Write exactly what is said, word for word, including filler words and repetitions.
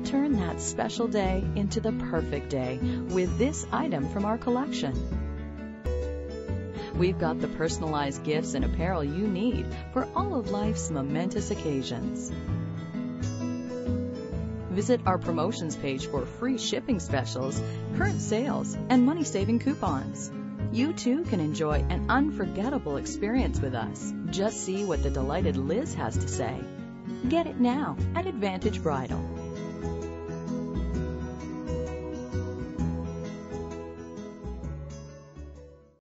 turn that special day into the perfect day with this item from our collection. We've got the personalized gifts and apparel you need for all of life's momentous occasions. Visit our promotions page for free shipping specials, current sales, and money-saving coupons. You too can enjoy an unforgettable experience with us. Just see what the delighted Liz has to say. Get it now at Advantage Bridal.